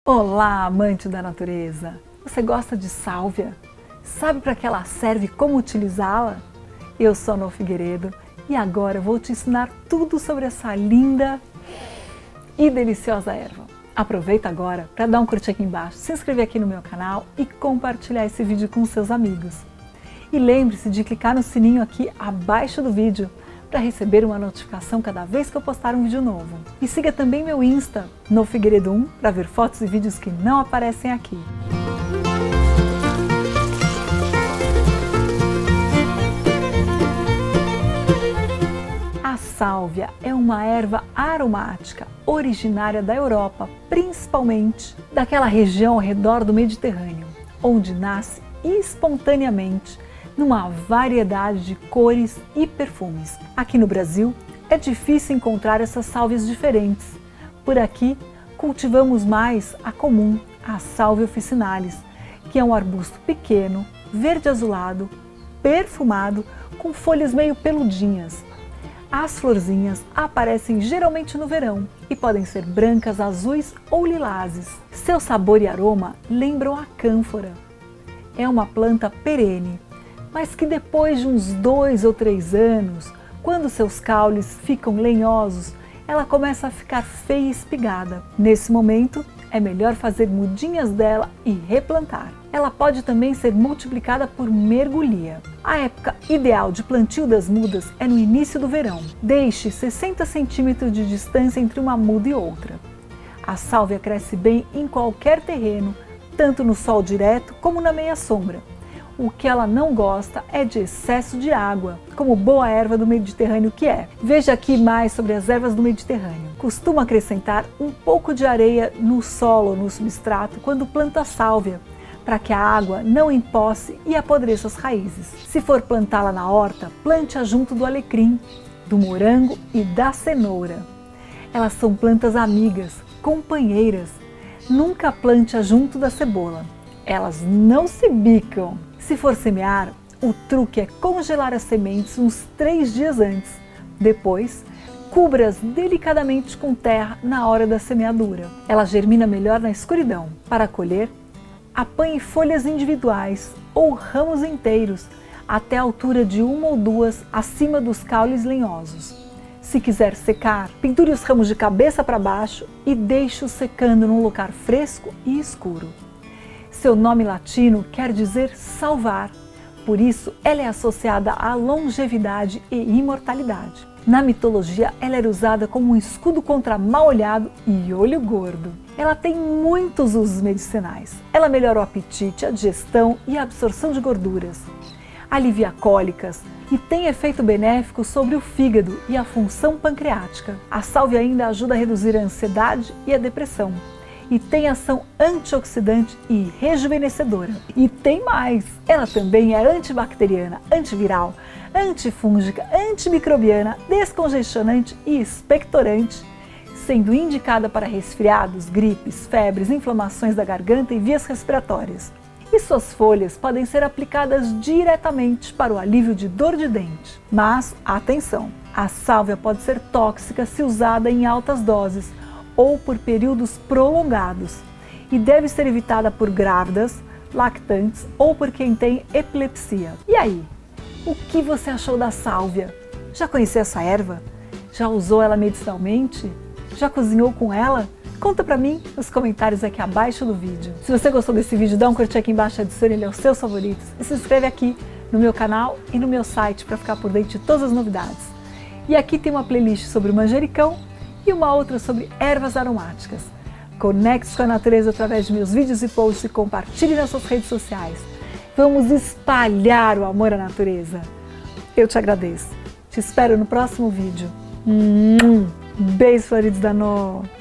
Olá, amante da natureza! Você gosta de sálvia? Sabe para que ela serve e como utilizá-la? Eu sou a Nó Figueiredo e agora vou te ensinar tudo sobre essa linda e deliciosa erva. Aproveita agora para dar um curtir aqui embaixo, se inscrever aqui no meu canal e compartilhar esse vídeo com seus amigos. E lembre-se de clicar no sininho aqui abaixo do vídeo para receber uma notificação cada vez que eu postar um vídeo novo. E siga também meu Insta, Nó Figueiredo 1, para ver fotos e vídeos que não aparecem aqui. A sálvia é uma erva aromática originária da Europa, principalmente daquela região ao redor do Mediterrâneo, onde nasce espontaneamente numa variedade de cores e perfumes. Aqui no Brasil é difícil encontrar essas sálvias diferentes. Por aqui cultivamos mais a comum, a Salvia officinalis, que é um arbusto pequeno, verde azulado, perfumado, com folhas meio peludinhas. As florzinhas aparecem geralmente no verão e podem ser brancas, azuis ou lilazes. Seu sabor e aroma lembram a cânfora. É uma planta perene, mas que depois de uns 2 ou 3 anos, quando seus caules ficam lenhosos, ela começa a ficar feia e espigada. Nesse momento, é melhor fazer mudinhas dela e replantar. Ela pode também ser multiplicada por mergulhia. A época ideal de plantio das mudas é no início do verão. Deixe 60 centímetros de distância entre uma muda e outra. A sálvia cresce bem em qualquer terreno, tanto no sol direto como na meia sombra. O que ela não gosta é de excesso de água, como boa erva do Mediterrâneo que é. Veja aqui mais sobre as ervas do Mediterrâneo. Costuma acrescentar um pouco de areia no solo ou no substrato quando planta sálvia, para que a água não empoce e apodreça as raízes. Se for plantá-la na horta, plante-a junto do alecrim, do morango e da cenoura. Elas são plantas amigas, companheiras. Nunca plante-a junto da cebola. Elas não se bicam. Se for semear, o truque é congelar as sementes uns 3 dias antes. Depois, cubra-as delicadamente com terra na hora da semeadura. Ela germina melhor na escuridão. Para colher, apanhe folhas individuais ou ramos inteiros até a altura de 1 ou 2 acima dos caules lenhosos. Se quiser secar, pendure os ramos de cabeça para baixo e deixe-os secando num lugar fresco e escuro. Seu nome latino quer dizer salvar, por isso ela é associada à longevidade e imortalidade. Na mitologia, ela era usada como um escudo contra mal-olhado e olho gordo. Ela tem muitos usos medicinais. Ela melhora o apetite, a digestão e a absorção de gorduras. Alivia cólicas e tem efeito benéfico sobre o fígado e a função pancreática. A sálvia ainda ajuda a reduzir a ansiedade e a depressão. E tem ação antioxidante e rejuvenescedora. E tem mais! Ela também é antibacteriana, antiviral, antifúngica, antimicrobiana, descongestionante e expectorante, sendo indicada para resfriados, gripes, febres, inflamações da garganta e vias respiratórias. E suas folhas podem ser aplicadas diretamente para o alívio de dor de dente. Mas, atenção! A sálvia pode ser tóxica se usada em altas doses, ou por períodos prolongados, e deve ser evitada por grávidas, lactantes ou por quem tem epilepsia. E aí, o que você achou da sálvia? Já conhecia essa erva? Já usou ela medicinalmente? Já cozinhou com ela? Conta pra mim nos comentários aqui abaixo do vídeo. Se você gostou desse vídeo, dá um curtir aqui embaixo, adicione ele aos seus favoritos e se inscreve aqui no meu canal e no meu site para ficar por dentro de todas as novidades. E aqui tem uma playlist sobre o manjericão e uma outra sobre ervas aromáticas. Conecte-se com a natureza através de meus vídeos e posts e compartilhe nas suas redes sociais. Vamos espalhar o amor à natureza. Eu te agradeço. Te espero no próximo vídeo. Beijos floridos da Nó.